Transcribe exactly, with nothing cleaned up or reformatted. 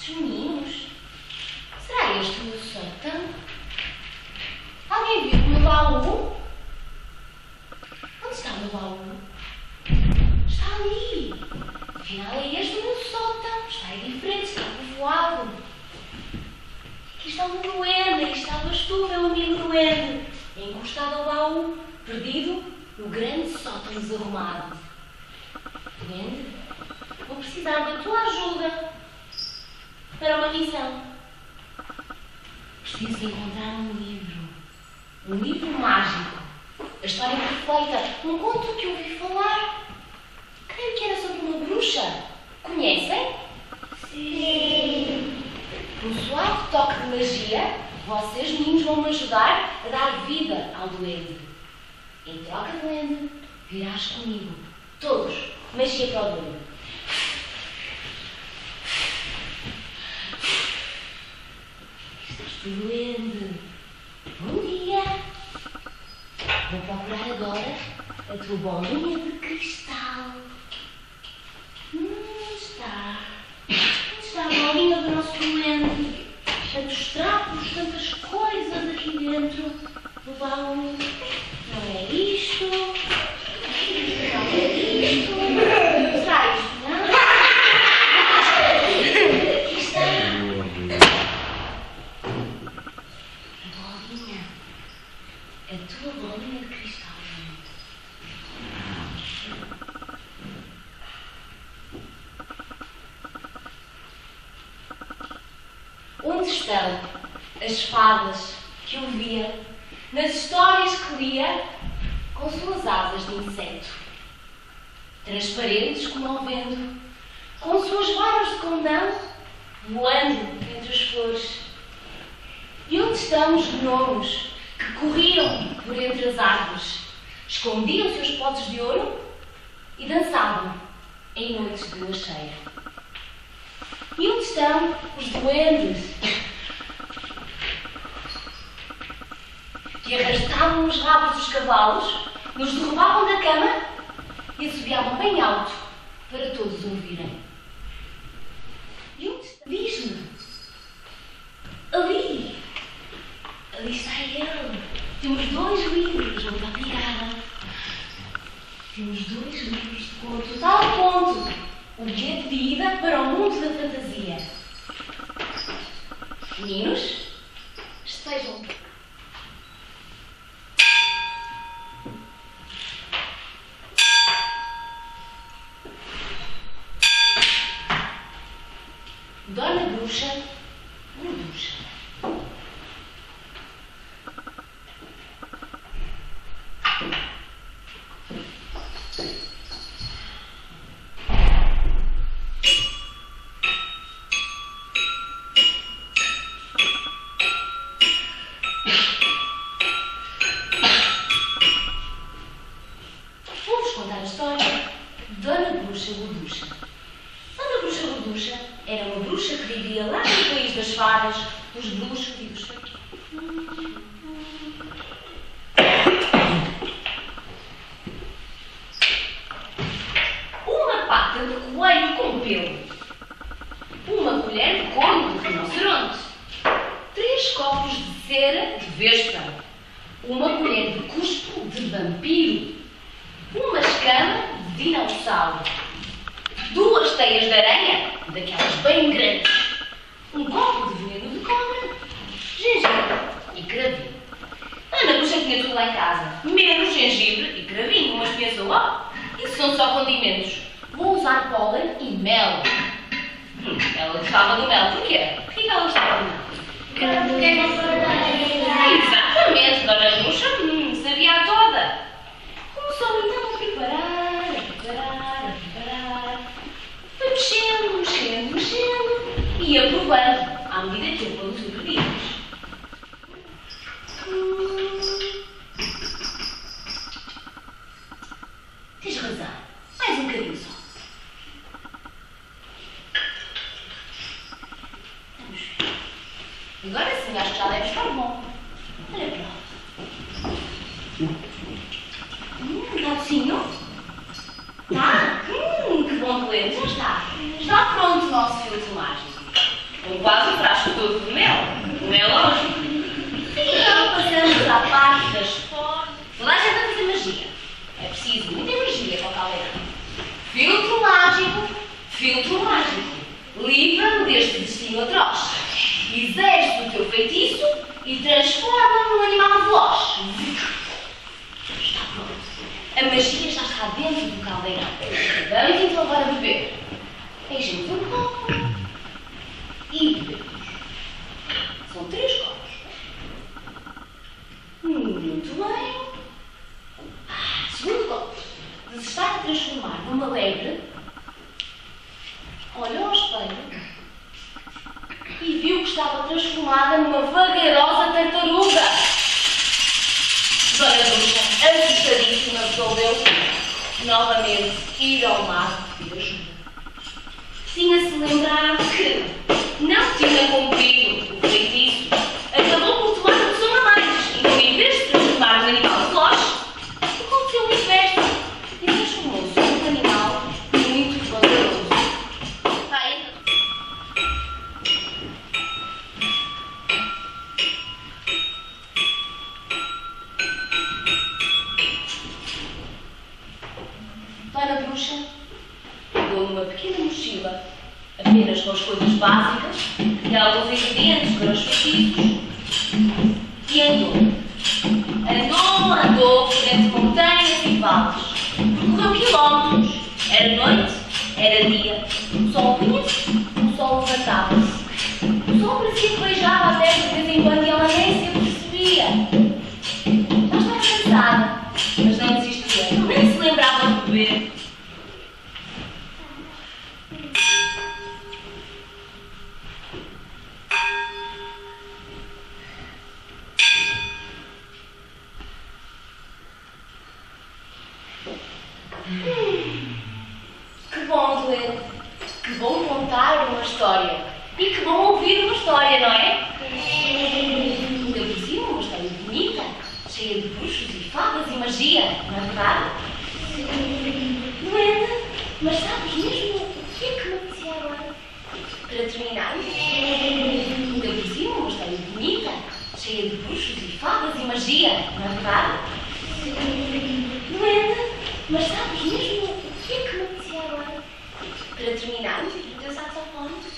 Meninos, será este o meu sótão? Alguém viu o meu baú? Onde está o meu baú? Está ali. Afinal é este o meu sótão. Está aí diferente, está povoado. Aqui está o meu duende, aqui estavas tu, meu amigo duende, encostado ao baú, perdido no grande sótão desarrumado. Duende, vou precisar da tua ajuda para uma missão. Preciso encontrar um livro. Um livro mágico. A história perfeita. Um conto que ouvi falar. Creio que era sobre uma bruxa. Conhecem? Sim. Com um suave toque de magia, vocês, meninos, vão me ajudar a dar vida ao duende. Em troca, duende, virás comigo. Todos. Magia para o duende. Duende, bom dia! Vou procurar agora a tua bolinha de cristal. Hum, onde está? Onde está a bolinha do nosso duende? Tantos trapos, tantas coisas aqui dentro do baú. Não é isto? Não é isto? Será isto, não? Aqui está. A tua bolinha de cristal. Onde estão as fadas que eu via nas histórias que lia com suas asas de inseto, transparentes como ao vento, com suas varas de condão voando entre as flores? E onde estão os gnomos que corriam por entre as árvores, escondiam seus potes de ouro e dançavam em noites de lua cheia? E onde estão os duendes que arrastavam os rabos dos cavalos, nos derrubavam da cama e assobiavam bem alto para todos ouvirem? E onde está? Diz-me. Ali. Ali está ele. Temos dois livros, muito obrigada. Temos dois livros de contos, tal ponto. O bilhete de ida para o mundo da fantasia. Meninos, estejam. Dona Bruxa, Bruxa. Vou-vos contar a história de Dona Bruxa Gorducha. Dona Bruxa Gorducha era uma bruxa que vivia lá no país das fadas, dos bruxos e dos feitos. Uma pata de coelho com pelo, uma colher de couro de rinoceronte, três copos de cera de vespa, uma colher de cuspo de vampiro, uma escama de dinossauro, duas teias de aranha, daquelas bem grandes, um copo de veneno de cobra, gengibre e cravinho. A Ana Bruxa tinha tudo lá em casa, menos gengibre e cravinho, mas pensou, oh, isso são só condimentos. Vou usar pólen e mel. Hum, ela gostava do mel. Porquê? Porquê que ela gostava do mel? Porque é uma fardadeira. Ah, exatamente, Dona Bruxa hum, sabia a toda. Começou então a preparar, a preparar, a preparar. Foi mexendo, mexendo, mexendo e ia provando à medida que ia pondo os ingredientes. Hum. Tens razão. Mais um bocadinho só. Vamos ver. Agora sim, acho que já deve estar bom. Olha para lá. Hum, docinho. Tá? Hum, que bom doente. Já está. Está pronto o nosso filtro mágico. com quase o frasco todo de mel. Não é lógico. Então passamos à parte das formas. Toda a gente vai fazer magia. É preciso muita magia para o caldeirão. Filtro mágico, filtro mágico. Livra-me deste destino atroz. Exerce o teu feitiço e transforma-me num animal veloz. Está pronto. A magia já está dentro do caldeirão. Vamos então agora beber. Enchemos um copo e bebemos. São três copos. Muito bem. Ah, segundo copo. De se estar a transformar numa lebre, olhou ao espelho e viu que estava transformada numa vagarosa tartaruga. Dona Bruxa, assustadíssima, resolveu novamente ir ao mar pedir ajuda. Tinha-se lembrado que não tinha cumprido o feitiço, acabou por tomar uma pessoa a mais. Então, em vez de transformar num animal veloz, aconteceu o inverso e transformou-se num animal muito vagaroso. Vai. Dona Bruxa pegou numa pequena mochila, apenas com as coisas básicas e alguns ingredientes para os feitiços, e andou. Andou, andou por entre montanhas e vales. Percorreu quilómetros. Era noite, era dia. O sol punha-se, o sol levantava-se. O sol parecia que beijava a terra de vez em quando e ela nem se apercebia. Já estava cansada, mas não desistia. Nem se lembrava de beber. Hum, que bom ler, que bom contar uma história e que bom ouvir uma história, não é? Ainda por cima, uma história bonita, cheia de bruxos e fadas e magia, não é verdade? Duenda, mas sabes mesmo o que é que me apetecia agora? Para terminar, ainda por cima, uma história bonita, cheia de bruxos e fadas e magia, não é verdade? Duenda, mas sabes mesmo o que é que me apetecia agora? Para terminar, o teu saxofone?